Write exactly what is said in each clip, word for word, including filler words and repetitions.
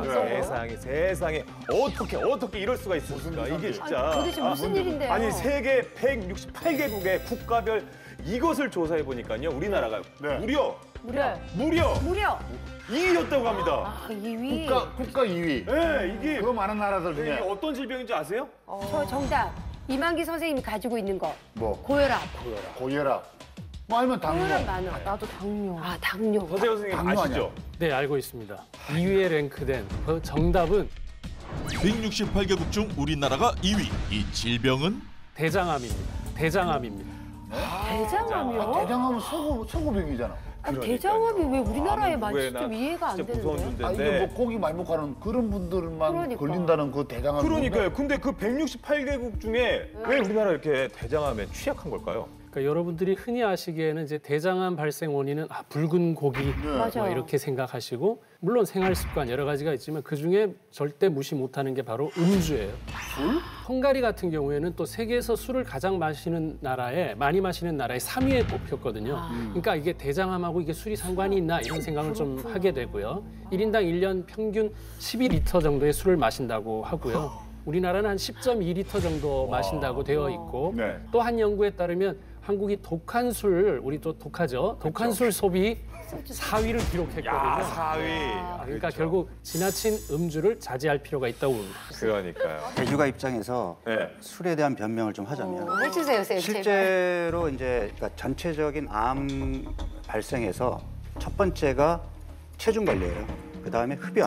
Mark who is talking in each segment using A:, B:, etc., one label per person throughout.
A: 세상에 세상에 어떻게 어떻게 이럴 수가 있습니까? 이게 진짜.
B: 아니, 도대체 무슨
A: 아,
B: 일인데요?
A: 아니 세계 백육십팔 개국의 국가별 이것을 조사해 보니까요. 우리나라가
C: 네.
A: 무려
B: 무려
A: 무려
B: 무려
A: 이 위였다고 합니다.
B: 아, 이 위.
C: 국가 국가 이 위.
A: 네, 이게
C: 그거 많은 나라들
A: 이게
C: 중에
A: 어떤 질병인지 아세요?
B: 저 정답. 이만기 선생님이 가지고 있는 거.
C: 뭐
B: 고혈압.
C: 고혈압. 뭐 아니면 당뇨.
B: 고혈압 많아.
D: 나도 당뇨.
B: 아, 당뇨.
A: 서재호 선생님
C: 당뇨
A: 아시죠?
C: 아니야?
E: 네, 알고 있습니다. 이 위에 랭크된 그 정답은
F: 백육십팔 개국 중 우리나라가 이 위. 이 질병은
E: 대장암입니다. 대장암입니다.
B: 대장암이요?
C: 대장암은 소고 소고병이잖아.
B: 아, 대장암이 왜 우리나라에
A: 아,
B: 많지?
A: 누구에나
B: 좀 이해가 안
A: 진짜 무서운
B: 되는데.
C: 아 이게
A: 존재인데.
C: 뭐 고기 많이 먹고 하는 그런 분들만
B: 그러니까.
C: 걸린다는 그 대장암.
A: 그러니까요. 근데 그 백육십팔 개국 중에 왜 우리나라 이렇게 대장암에 취약한 걸까요?
E: 그러니까 여러분들이 흔히 아시기에는 이제 대장암 발생 원인은 아, 붉은 고기
B: 맞아.
E: 뭐 이렇게 생각하시고 물론 생활 습관 여러 가지가 있지만 그 중에 절대 무시 못하는 게 바로 음주예요. 술? 헝가리 같은 경우에는 또 세계에서 술을 가장 마시는 나라에 많이 마시는 나라에 삼 위에 꼽혔거든요. 그러니까 이게 대장암하고 이게 술이 상관이 있나 이런 생각을 좀 하게 되고요. 일 인당 일 년 평균 십이 리터 정도의 술을 마신다고 하고요. 우리나라는 한 십 점 이 리터 정도 마신다고 되어 있고
A: 네.
E: 또 한 연구에 따르면 한국이 독한 술, 우리 또 독하죠. 독한 술 소비 사 위를 기록했거든요.
A: 야, 사 위.
E: 그러니까 결국 지나친 음주를 자제할 필요가 있다고 봅니다.
A: 그러니까요.
G: 대주가 입장에서
A: 네.
G: 술에 대한 변명을 좀 하자면
B: 어, 해주세요, 쌤. 제발.
G: 실제로 이제 그러니까 전체적인 암 발생에서 첫 번째가 체중 관리예요. 그 다음에 흡연.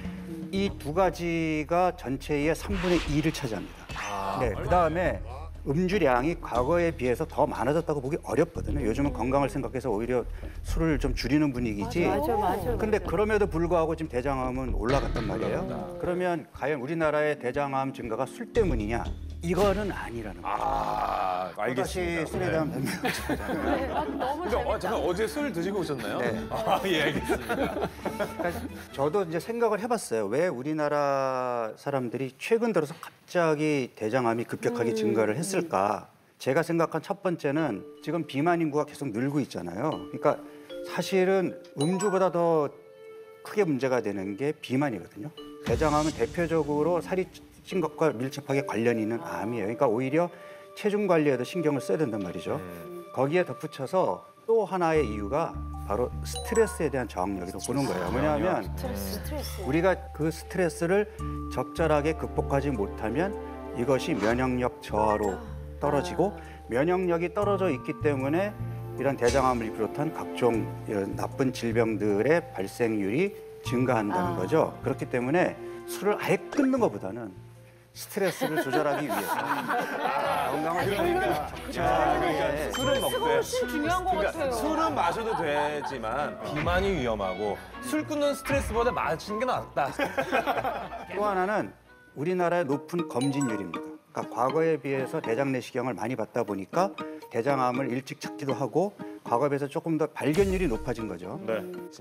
G: 이 두 가지가 전체의 삼분의 이를 차지합니다. 네, 그 다음에 음주량이 과거에 비해서 더 많아졌다고 보기 어렵거든요. 요즘은 건강을 생각해서 오히려 술을 좀 줄이는 분위기지.
B: 맞아, 맞아.
G: 근데 그럼에도 불구하고 지금 대장암은 올라갔단 말이에요. 그러면 과연 우리나라의 대장암 증가가 술 때문이냐? 이거는 아니라는 거죠.
A: 아,
G: 다시
A: 알겠습니다.
G: 술에 대한 변명을 좀 하자면.
B: 네, 아, 너무
A: 근데
B: 재밌다.
A: 어, 잠깐 어제 술 드시고 오셨나요?
G: 네.
A: 아, 예, 알겠습니다.
G: 그러니까 저도 이제 생각을 해봤어요. 왜 우리나라 사람들이 최근 들어서 갑자기 대장암이 급격하게 증가를 했을까? 제가 생각한 첫 번째는 지금 비만 인구가 계속 늘고 있잖아요. 그러니까 사실은 음주보다 더 크게 문제가 되는 게 비만이거든요. 대장암은 대표적으로 살이 찐 것과 밀접하게 관련이 있는 암이에요. 그러니까 오히려 체중 관리에도 신경을 써야 된단 말이죠. 거기에 덧붙여서 또 하나의 이유가 바로 스트레스에 대한 저항력이라고 보는 거예요. 뭐냐면
B: 스트레스.
G: 우리가 그 스트레스를 적절하게 극복하지 못하면 이것이 면역력 저하로 떨어지고 면역력이 떨어져 있기 때문에 이런 대장암을 비롯한 각종 이런 나쁜 질병들의 발생률이 증가한다는
B: 아.
G: 거죠. 그렇기 때문에 술을 아예 끊는 것보다는 스트레스를 조절하기 위해서 건강을
A: 그러니까, 그러니까 술은 먹되
D: 중요한 것
A: 그러니까
D: 같아요.
A: 술은 마셔도 되지만 비만이 위험하고 술 끊는 스트레스보다 마시는 게 낫다.
G: 또 하나는 우리나라의 높은 검진율입니다. 그러니까 과거에 비해서 대장 내시경을 많이 받다 보니까 대장암을 일찍 찾기도 하고 과거에 비해서 조금 더 발견율이 높아진 거죠.
A: 네.